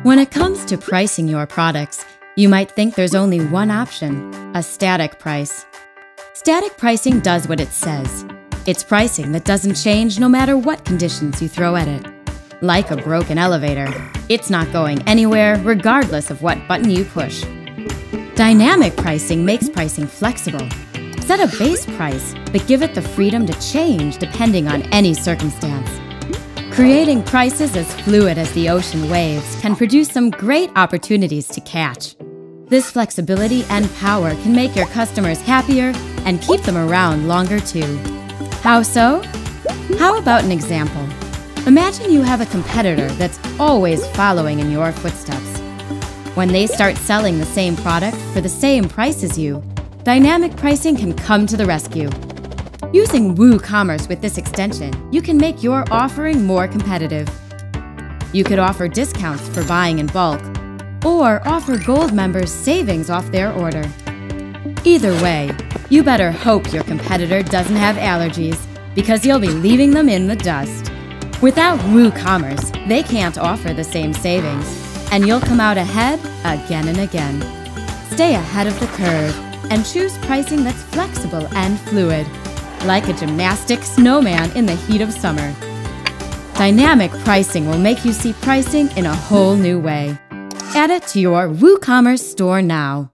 When it comes to pricing your products, you might think there's only one option: a static price. Static pricing does what it says. It's pricing that doesn't change no matter what conditions you throw at it. Like a broken elevator, it's not going anywhere regardless of what button you push. Dynamic pricing makes pricing flexible. Set a base price, but give it the freedom to change depending on any circumstance. Creating prices as fluid as the ocean waves can produce some great opportunities to catch. This flexibility and power can make your customers happier and keep them around longer too. How so? How about an example? Imagine you have a competitor that's always following in your footsteps. When they start selling the same product for the same price as you, dynamic pricing can come to the rescue. Using WooCommerce with this extension, you can make your offering more competitive. You could offer discounts for buying in bulk, or offer Gold members savings off their order. Either way, you better hope your competitor doesn't have allergies, because you'll be leaving them in the dust. Without WooCommerce, they can't offer the same savings, and you'll come out ahead again and again. Stay ahead of the curve and choose pricing that's flexible and fluid, like a gymnastic snowman in the heat of summer. Dynamic pricing will make you see pricing in a whole new way. Add it to your WooCommerce store now.